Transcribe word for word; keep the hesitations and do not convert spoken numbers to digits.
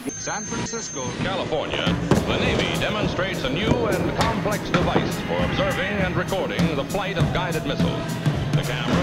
San Francisco, California, the Navy demonstrates a new and complex device for observing and recording the flight of guided missiles. The camera